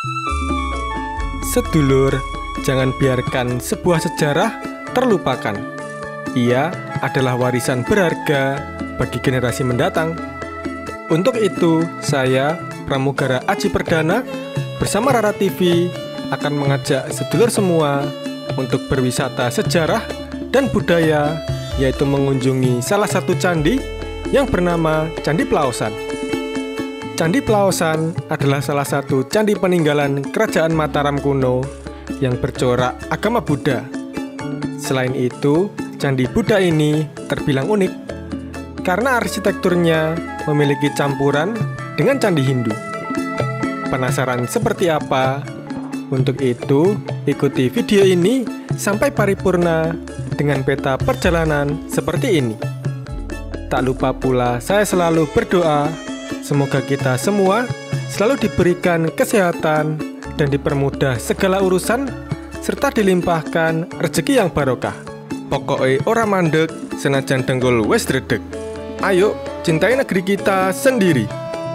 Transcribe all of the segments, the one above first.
Sedulur, jangan biarkan sebuah sejarah terlupakan. Ia adalah warisan berharga bagi generasi mendatang. Untuk itu, saya, Pramugara Aji Perdana, bersama Rara TV akan mengajak sedulur semua untuk berwisata sejarah dan budaya, yaitu mengunjungi salah satu candi yang bernama Candi Plaosan. Candi Plaosan adalah salah satu candi peninggalan Kerajaan Mataram kuno yang bercorak agama Buddha. Selain itu, Candi Buddha ini terbilang unik karena arsitekturnya memiliki campuran dengan candi Hindu. Penasaran seperti apa? Untuk itu, ikuti video ini sampai paripurna dengan peta perjalanan seperti ini. Tak lupa pula saya selalu berdoa semoga kita semua selalu diberikan kesehatan dan dipermudah segala urusan serta dilimpahkan rezeki yang barokah. Pokoknya ora mandek senajan dengkul wis dredeg. Ayo cintai negeri kita sendiri.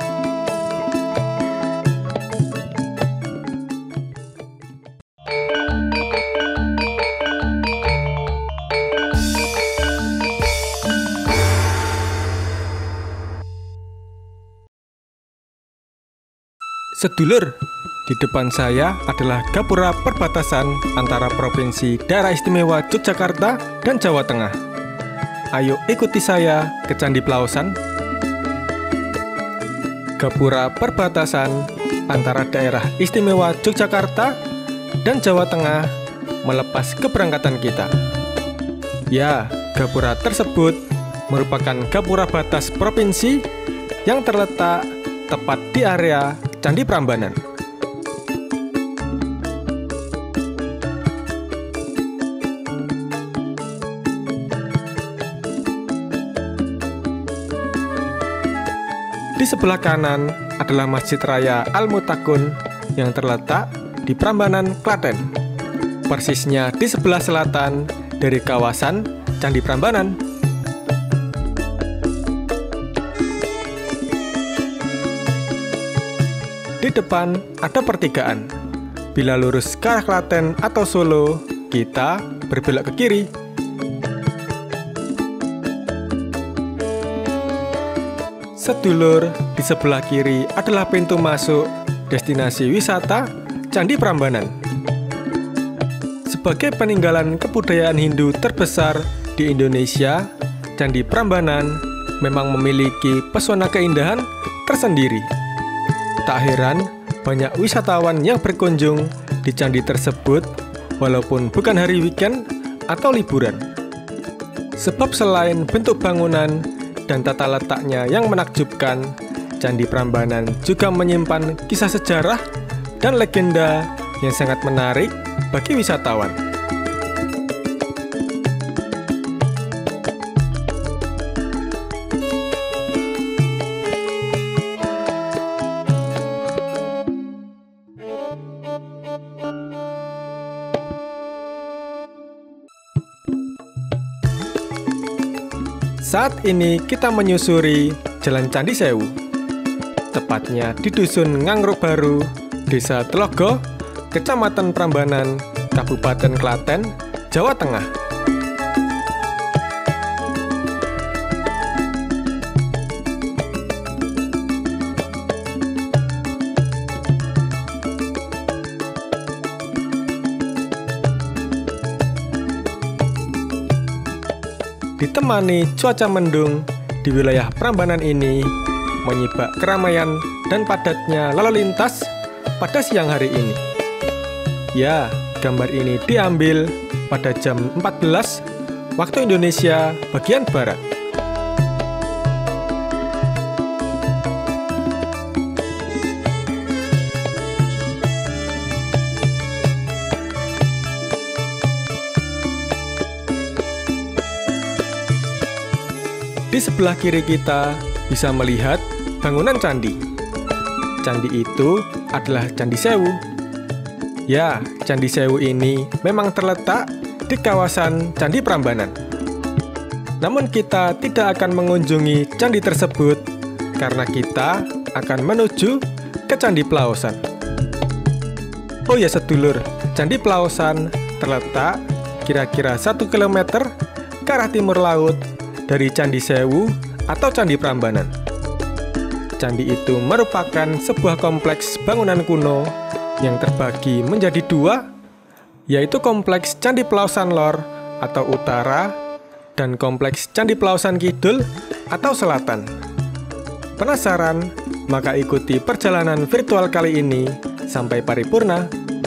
Sedulur, di depan saya adalah gapura perbatasan antara Provinsi Daerah Istimewa Yogyakarta dan Jawa Tengah. Ayo ikuti saya ke Candi Plaosan. Gapura perbatasan antara Daerah Istimewa Yogyakarta dan Jawa Tengah melepas keberangkatan kita. Ya, gapura tersebut merupakan gapura batas provinsi yang terletak tepat di area Candi Prambanan. Di sebelah kanan adalah Masjid Raya Al-Mutakun yang terletak di Prambanan, Klaten. Persisnya di sebelah selatan dari kawasan Candi Prambanan. Di depan ada pertigaan. Bila lurus ke arah Klaten atau Solo, kita berbelok ke kiri. Sedulur, di sebelah kiri adalah pintu masuk destinasi wisata Candi Prambanan. Sebagai peninggalan kebudayaan Hindu terbesar di Indonesia, Candi Prambanan memang memiliki pesona keindahan tersendiri. Tak heran, banyak wisatawan yang berkunjung di candi tersebut walaupun bukan hari weekend atau liburan. Sebab selain bentuk bangunan dan tata letaknya yang menakjubkan, Candi Prambanan juga menyimpan kisah sejarah dan legenda yang sangat menarik bagi wisatawan. Saat ini kita menyusuri Jalan Candi Sewu, tepatnya di Dusun Ngangruk Baru, Desa Telogo, Kecamatan Prambanan, Kabupaten Klaten, Jawa Tengah. Ditemani cuaca mendung, di wilayah Prambanan ini menyibak keramaian dan padatnya lalu lintas pada siang hari ini. Ya, gambar ini diambil pada jam 14 waktu Indonesia bagian Barat. Di sebelah kiri kita bisa melihat bangunan candi. Candi itu adalah Candi Sewu. Ya, Candi Sewu ini memang terletak di kawasan Candi Prambanan. Namun kita tidak akan mengunjungi candi tersebut karena kita akan menuju ke Candi Plaosan. Oh ya sedulur, Candi Plaosan terletak kira-kira 1 km ke arah timur laut dari Candi Sewu atau Candi Prambanan. Candi itu merupakan sebuah kompleks bangunan kuno yang terbagi menjadi dua, yaitu kompleks Candi Plaosan Lor atau utara dan kompleks Candi Plaosan Kidul atau selatan. Penasaran? Maka ikuti perjalanan virtual kali ini sampai paripurna.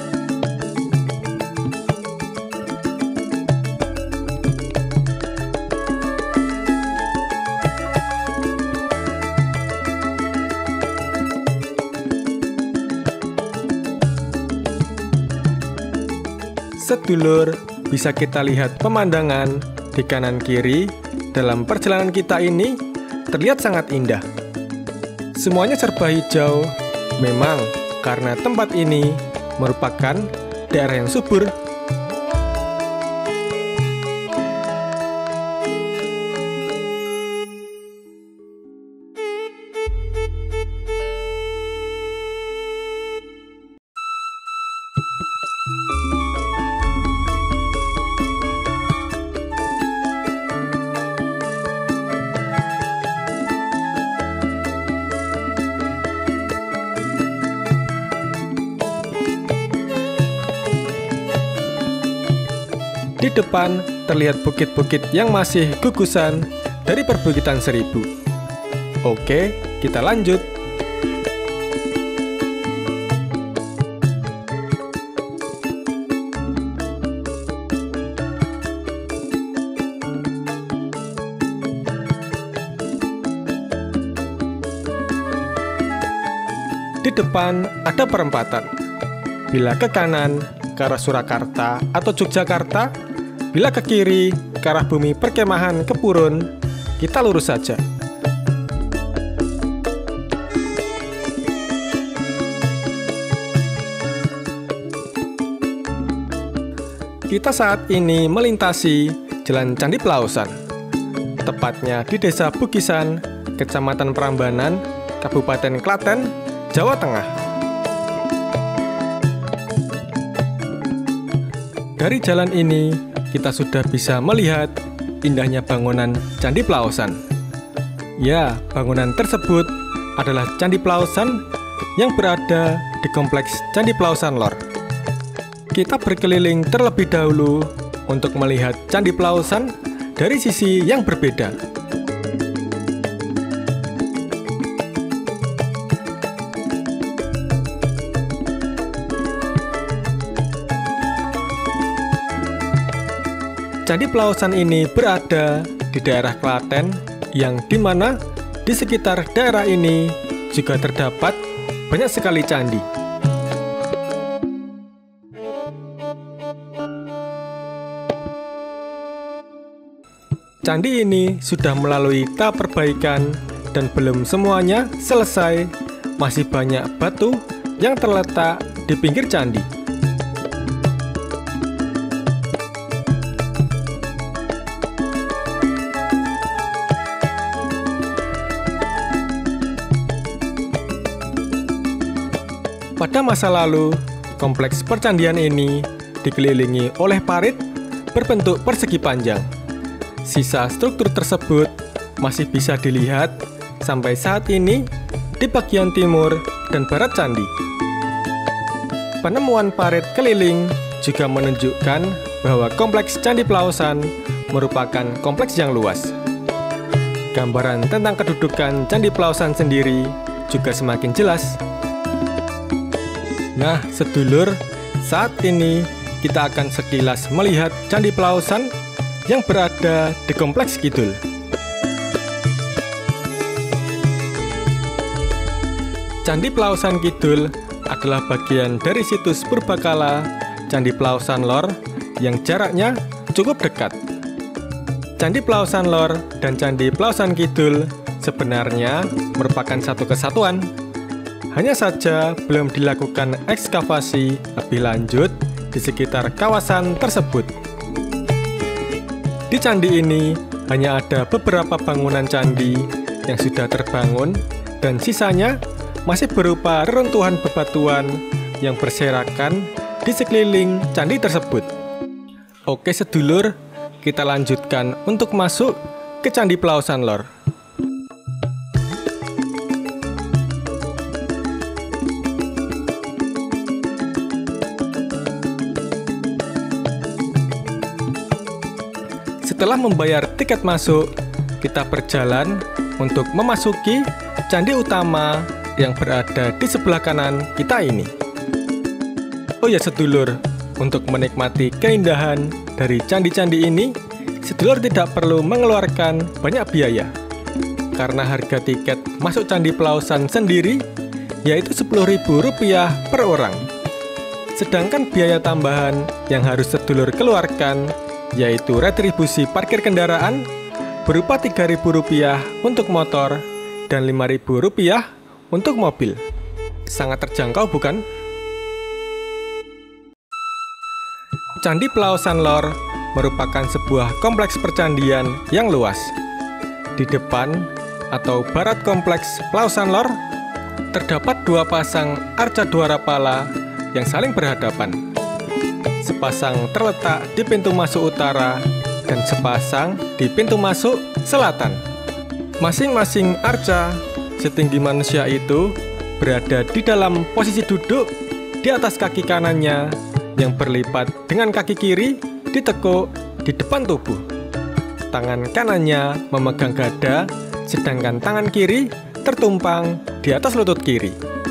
Sedulur, bisa kita lihat pemandangan di kanan kiri dalam perjalanan kita ini terlihat sangat indah. Semuanya serba hijau, memang karena tempat ini merupakan daerah yang subur. Di depan terlihat bukit-bukit yang masih gugusan dari perbukitan Seribu. Oke, kita lanjut. Di depan ada perempatan. Bila ke kanan, ke arah Surakarta atau Yogyakarta, bila ke kiri, ke arah bumi perkemahan Kepurun, kita lurus saja. Kita saat ini melintasi Jalan Candi Plaosan, tepatnya di Desa Bugisan, Kecamatan Prambanan, Kabupaten Klaten, Jawa Tengah. Dari jalan ini, kita sudah bisa melihat indahnya bangunan Candi Plaosan. Ya, bangunan tersebut adalah Candi Plaosan yang berada di kompleks Candi Plaosan Lor. Kita berkeliling terlebih dahulu untuk melihat Candi Plaosan dari sisi yang berbeda. Candi Plaosan ini berada di daerah Klaten, yang dimana di sekitar daerah ini juga terdapat banyak sekali candi. Candi ini sudah melalui tahap perbaikan dan belum semuanya selesai. Masih banyak batu yang terletak di pinggir candi. Pada masa lalu, kompleks percandian ini dikelilingi oleh parit berbentuk persegi panjang. Sisa struktur tersebut masih bisa dilihat sampai saat ini di bagian timur dan barat candi. Penemuan parit keliling juga menunjukkan bahwa kompleks Candi Plaosan merupakan kompleks yang luas. Gambaran tentang kedudukan Candi Plaosan sendiri juga semakin jelas. Nah, sedulur, saat ini kita akan sekilas melihat Candi Plaosan yang berada di kompleks Kidul. Candi Plaosan Kidul adalah bagian dari situs purbakala Candi Plaosan Lor yang jaraknya cukup dekat. Candi Plaosan Lor dan Candi Plaosan Kidul sebenarnya merupakan satu kesatuan. Hanya saja belum dilakukan ekskavasi lebih lanjut di sekitar kawasan tersebut. Di candi ini hanya ada beberapa bangunan candi yang sudah terbangun dan sisanya masih berupa reruntuhan bebatuan yang berserakan di sekeliling candi tersebut. Oke sedulur, kita lanjutkan untuk masuk ke Candi Plaosan Lor. Setelah membayar tiket masuk, kita berjalan untuk memasuki candi utama yang berada di sebelah kanan kita ini. Oh ya sedulur, untuk menikmati keindahan dari candi-candi ini, sedulur tidak perlu mengeluarkan banyak biaya. Karena harga tiket masuk Candi Plaosan sendiri yaitu Rp10.000 per orang. Sedangkan biaya tambahan yang harus sedulur keluarkan yaitu retribusi parkir kendaraan berupa Rp3.000 untuk motor dan Rp5.000 untuk mobil. Sangat terjangkau bukan? Candi Plaosan Lor merupakan sebuah kompleks percandian yang luas. Di depan atau barat kompleks Plaosan Lor terdapat dua pasang arca dwarapala yang saling berhadapan. Sepasang terletak di pintu masuk utara dan sepasang di pintu masuk selatan. Masing-masing arca setinggi manusia itu berada di dalam posisi duduk di atas kaki kanannya yang berlipat dengan kaki kiri ditekuk di depan tubuh. Tangan kanannya memegang gada, sedangkan tangan kiri tertumpang di atas lutut kiri.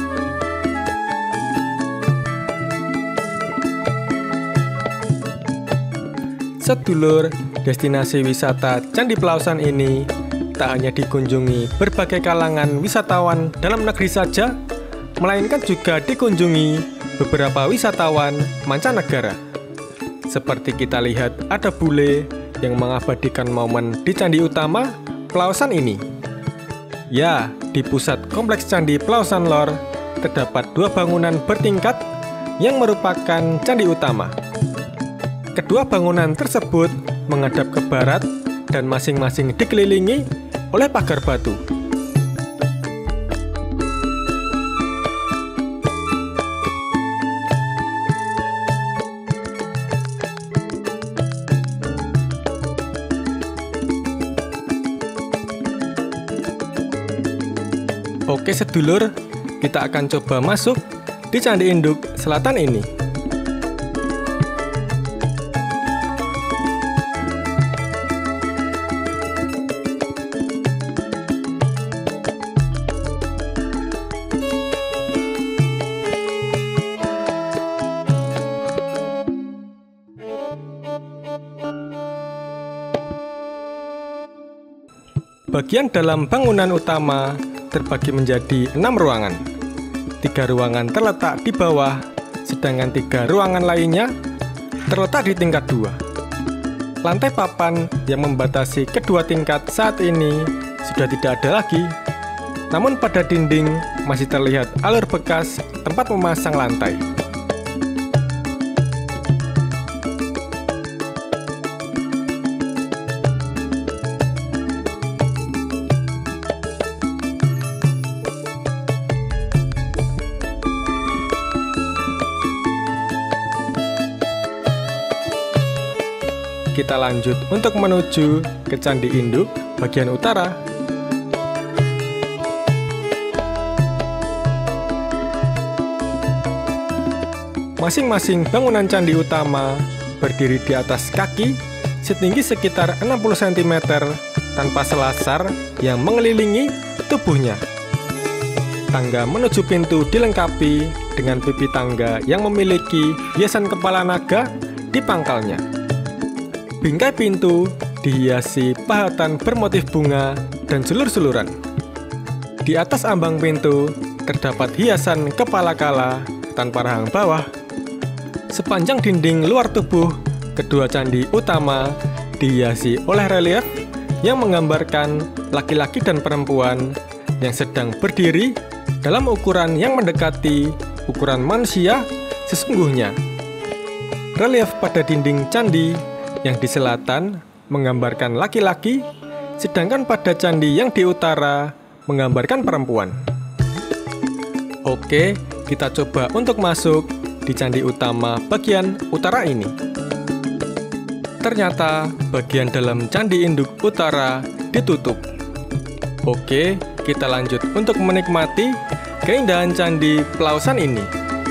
Sedulur, destinasi wisata Candi Plaosan ini tak hanya dikunjungi berbagai kalangan wisatawan dalam negeri saja, melainkan juga dikunjungi beberapa wisatawan mancanegara. Seperti kita lihat ada bule yang mengabadikan momen di candi utama Plaosan ini. Ya, di pusat kompleks Candi Plaosan Lor terdapat dua bangunan bertingkat yang merupakan candi utama. Kedua bangunan tersebut menghadap ke barat dan masing-masing dikelilingi oleh pagar batu. Oke sedulur, kita akan coba masuk di Candi Induk Selatan ini. Bagian dalam bangunan utama terbagi menjadi 6 ruangan. 3 ruangan terletak di bawah, sedangkan 3 ruangan lainnya terletak di tingkat 2. Lantai papan yang membatasi kedua tingkat saat ini sudah tidak ada lagi. Namun pada dinding masih terlihat alur bekas tempat memasang lantai. Kita lanjut untuk menuju ke Candi Induk bagian utara. Masing-masing bangunan candi utama berdiri di atas kaki setinggi sekitar 60 cm tanpa selasar yang mengelilingi tubuhnya. Tangga menuju pintu dilengkapi dengan pipi tangga yang memiliki hiasan kepala naga di pangkalnya. Bingkai pintu dihiasi pahatan bermotif bunga dan sulur-suluran. Di atas ambang pintu terdapat hiasan kepala kala tanpa rahang bawah. Sepanjang dinding luar tubuh kedua candi utama dihiasi oleh relief yang menggambarkan laki-laki dan perempuan yang sedang berdiri dalam ukuran yang mendekati ukuran manusia sesungguhnya. Relief pada dinding candi yang di selatan menggambarkan laki-laki, sedangkan pada candi yang di utara menggambarkan perempuan. Oke, kita coba untuk masuk di candi utama bagian utara ini. Ternyata bagian dalam candi induk utara ditutup. Oke, kita lanjut untuk menikmati keindahan candi Pelausan ini.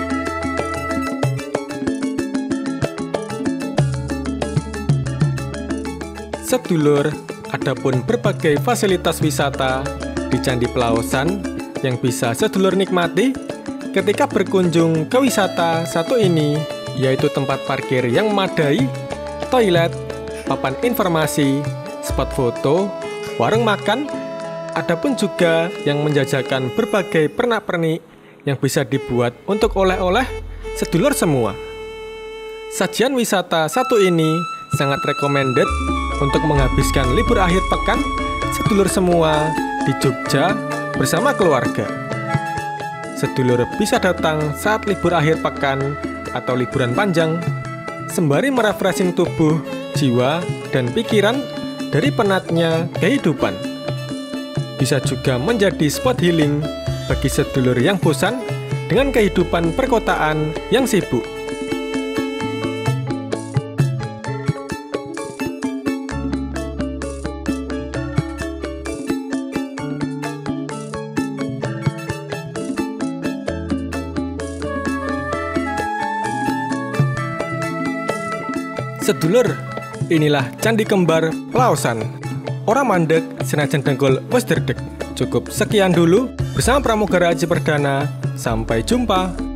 Sedulur, adapun berbagai fasilitas wisata di Candi Pelausan yang bisa sedulur nikmati ketika berkunjung ke wisata satu ini, yaitu tempat parkir yang memadai, toilet, papan informasi, spot foto, warung makan, adapun juga yang menjajakan berbagai pernak-pernik yang bisa dibuat untuk oleh-oleh sedulur semua. Sajian wisata satu ini sangat recommended untuk menghabiskan libur akhir pekan sedulur semua di Jogja bersama keluarga. Sedulur bisa datang saat libur akhir pekan atau liburan panjang, sembari merefreshing tubuh, jiwa, dan pikiran dari penatnya kehidupan. Bisa juga menjadi spot healing bagi sedulur yang bosan dengan kehidupan perkotaan yang sibuk. Sedulur, inilah Candi Kembar Pelausan. Ora mandek, senajan dengkul wis derdek. Cukup sekian dulu bersama Pramugara Aji Perdana. Sampai jumpa.